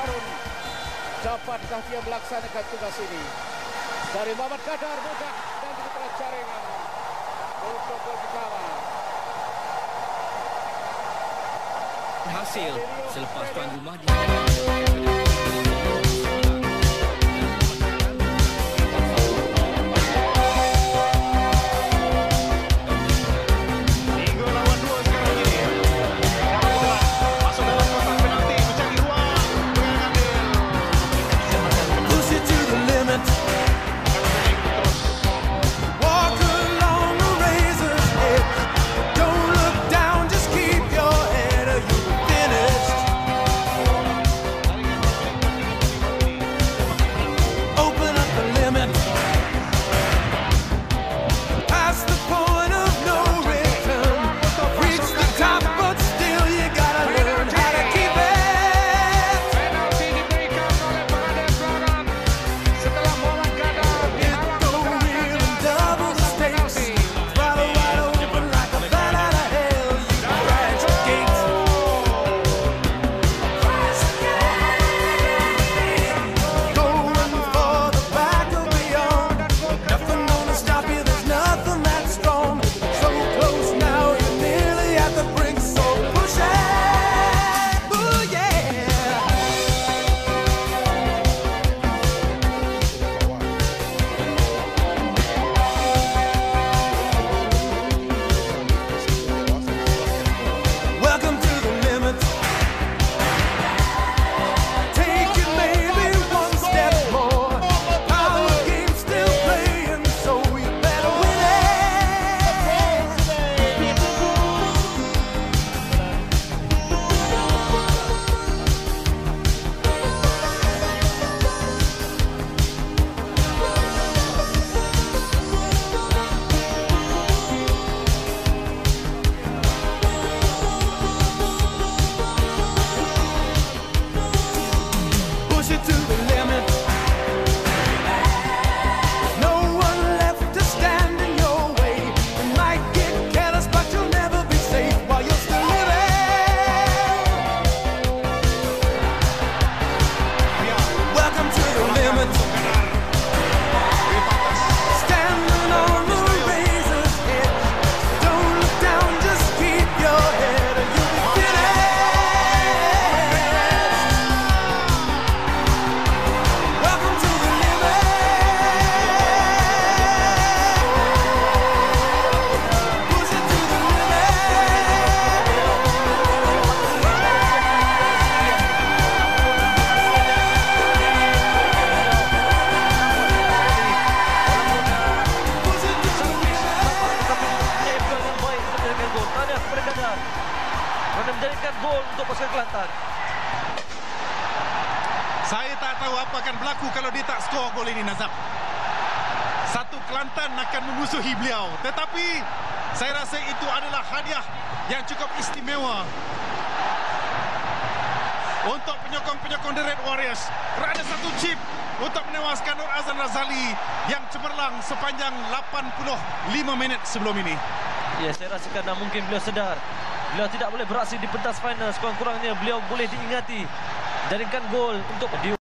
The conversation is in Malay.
Harun. Dapatkah dia melaksanakan tugas ini? Dari Mohamad Ghaddar mudah dan putra jaringan untuk gol pertama. Hasil selepas tuan rumah di menjadikan gol untuk pasukan Kelantan. Saya tak tahu apa akan berlaku kalau dia tak skor gol ini, Nazab. Satu Kelantan akan memusuhi beliau, tetapi saya rasa itu adalah hadiah yang cukup istimewa untuk penyokong-penyokong The Red Warriors kerana satu chip untuk menewaskan Nur Azan Razali yang cemerlang sepanjang 85 minit sebelum ini. Ya, saya rasakan mungkin beliau sedar beliau tidak boleh beraksi di pentas final. Sekurang-kurangnya beliau boleh diingati jaringkan gol untuk